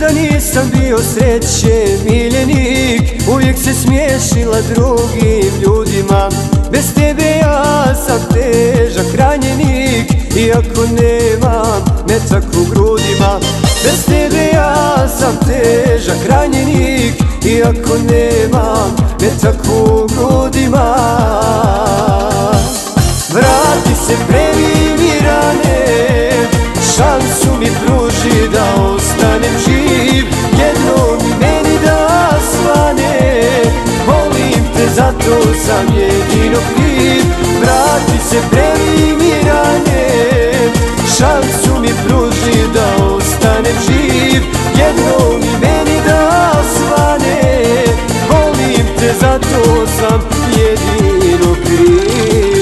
Nikada nisam bio srećen miljenik, uvijek se smiješila drugim ljudima. Bez tebe ja sam težak ranjenik, iako nemam metak u grudima. Bez tebe ja sam težak ranjenik, iako nemam metak u grudima. Vrati se, premi rane, šansu mi pruži da ostanem živ. Jednom i meni da svane, volim te, zato sam jedino kriv. Vrati se, premi rane, šansu mi pruži da ostanem živ. Jednom i meni da svane, volim te, zato sam jedino kriv.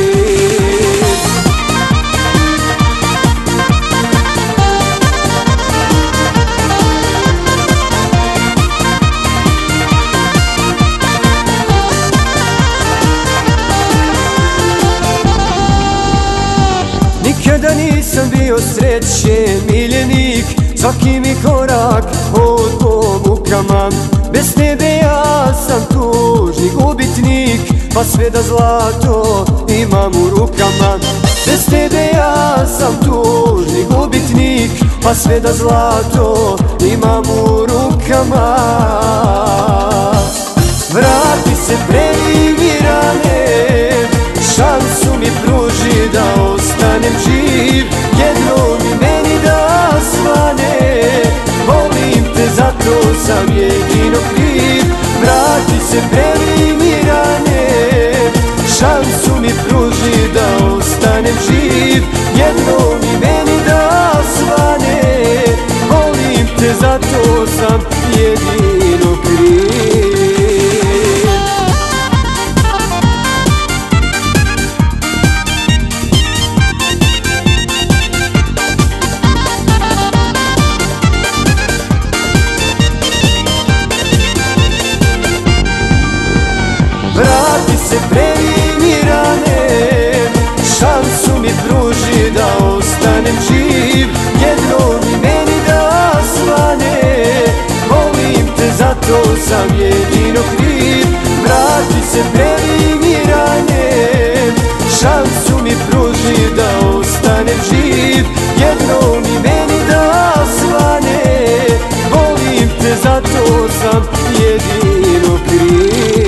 Nikada nisam bio srećen miljenik, svaki mi korak od po mukama. Bez tebe ja sam tužni gubitnik, pa sve da zlato imam u rukama. Bez tebe ja sam tužni gubitnik, pa sve da zlato imam u rukama. Vrati se, premi rane, šansu mi pruži da ostanem živ. Jednom i meni da svane, volim te, zato sam jedino kriv. Vrati se, premi rane, šansu mi pruži da ostanem živ. Jednom i meni da svane, volim te, zato sam jedino kriv. Vrati se, premi rane, šansu mi pruži da ostanem živ. Jednom i meni da svane, volim te, zato sam jedino kriv. Vrati se, premi rane, šansu mi pruži da ostanem živ. Jednom i meni da svane, volim te, zato sam jedino kriv.